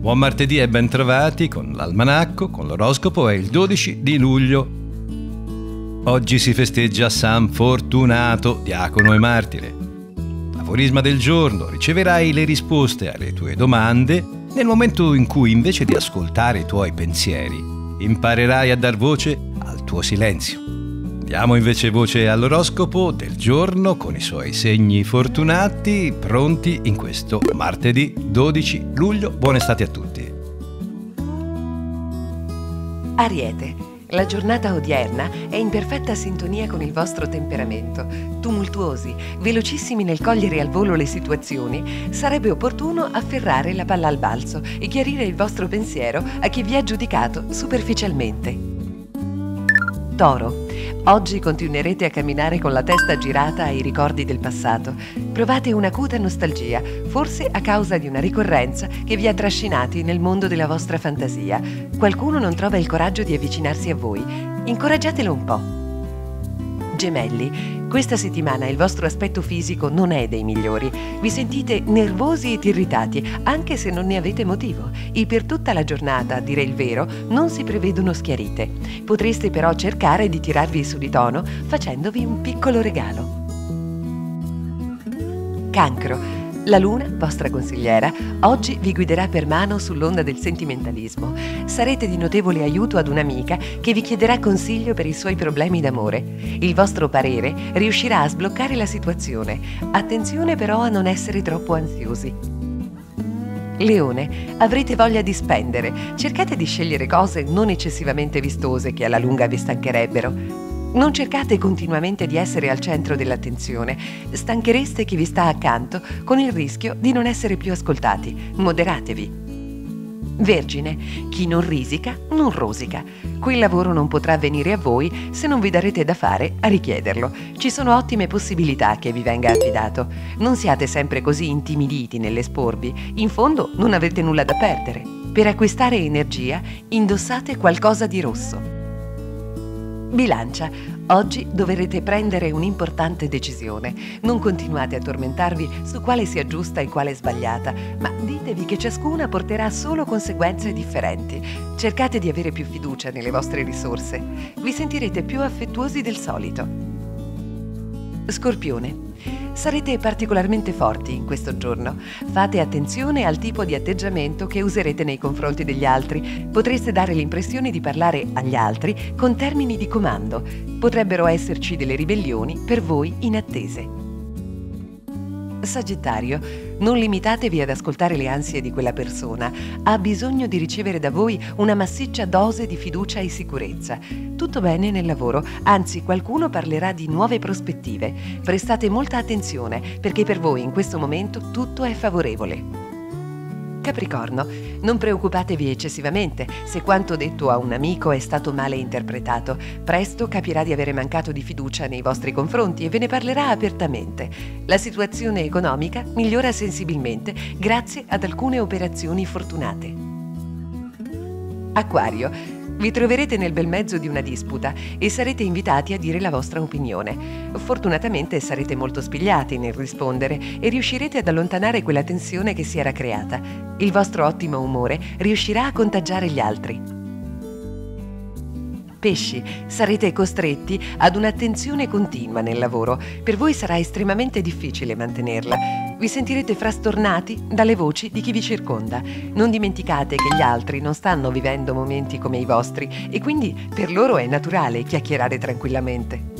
Buon martedì e ben trovati con l'almanacco, con l'oroscopo. È il 12 di luglio. Oggi si festeggia San Fortunato, diacono e martire. L'aforisma del giorno: riceverai le risposte alle tue domande nel momento in cui, invece di ascoltare i tuoi pensieri, imparerai a dar voce al tuo silenzio. Diamo invece voce all'oroscopo del giorno con i suoi segni fortunati, pronti in questo martedì 12 luglio. Buona estate a tutti. Ariete, la giornata odierna è in perfetta sintonia con il vostro temperamento. Tumultuosi, velocissimi nel cogliere al volo le situazioni, sarebbe opportuno afferrare la palla al balzo e chiarire il vostro pensiero a chi vi ha giudicato superficialmente. Toro, oggi continuerete a camminare con la testa girata ai ricordi del passato. Provate un'acuta nostalgia, forse a causa di una ricorrenza che vi ha trascinati nel mondo della vostra fantasia. Qualcuno non trova il coraggio di avvicinarsi a voi. Incoraggiatelo un po'. Gemelli, questa settimana il vostro aspetto fisico non è dei migliori. Vi sentite nervosi ed irritati, anche se non ne avete motivo. E per tutta la giornata, a dire il vero, non si prevedono schiarite. Potreste però cercare di tirarvi su di tono facendovi un piccolo regalo. Cancro, la luna, vostra consigliera, oggi vi guiderà per mano sull'onda del sentimentalismo. Sarete di notevole aiuto ad un'amica che vi chiederà consiglio per i suoi problemi d'amore. Il vostro parere riuscirà a sbloccare la situazione. Attenzione però a non essere troppo ansiosi. Leone, avrete voglia di spendere. Cercate di scegliere cose non eccessivamente vistose che alla lunga vi stancherebbero. Non cercate continuamente di essere al centro dell'attenzione. Stanchereste chi vi sta accanto con il rischio di non essere più ascoltati. Moderatevi. Vergine, chi non risica non rosica. Quel lavoro non potrà venire a voi se non vi darete da fare a richiederlo. Ci sono ottime possibilità che vi venga affidato. Non siate sempre così intimiditi nell'esporvi. In fondo non avete nulla da perdere. Per acquistare energia, indossate qualcosa di rosso. Bilancia, oggi dovrete prendere un'importante decisione. Non continuate a tormentarvi su quale sia giusta e quale sbagliata, ma ditevi che ciascuna porterà solo conseguenze differenti. Cercate di avere più fiducia nelle vostre risorse. Vi sentirete più affettuosi del solito. Scorpione, sarete particolarmente forti in questo giorno. Fate attenzione al tipo di atteggiamento che userete nei confronti degli altri. Potreste dare l'impressione di parlare agli altri con termini di comando. Potrebbero esserci delle ribellioni per voi inattese. Sagittario, non limitatevi ad ascoltare le ansie di quella persona. Ha bisogno di ricevere da voi una massiccia dose di fiducia e sicurezza. Tutto bene nel lavoro, anzi qualcuno parlerà di nuove prospettive. Prestate molta attenzione perché per voi in questo momento tutto è favorevole. Capricorno, non preoccupatevi eccessivamente se quanto detto a un amico è stato male interpretato. Presto capirà di avere mancato di fiducia nei vostri confronti e ve ne parlerà apertamente. La situazione economica migliora sensibilmente grazie ad alcune operazioni fortunate. Acquario, vi troverete nel bel mezzo di una disputa e sarete invitati a dire la vostra opinione. Fortunatamente sarete molto spigliati nel rispondere e riuscirete ad allontanare quella tensione che si era creata. Il vostro ottimo umore riuscirà a contagiare gli altri. Pesci, sarete costretti ad un'attenzione continua nel lavoro. Per voi sarà estremamente difficile mantenerla. Vi sentirete frastornati dalle voci di chi vi circonda. Non dimenticate che gli altri non stanno vivendo momenti come i vostri e quindi per loro è naturale chiacchierare tranquillamente.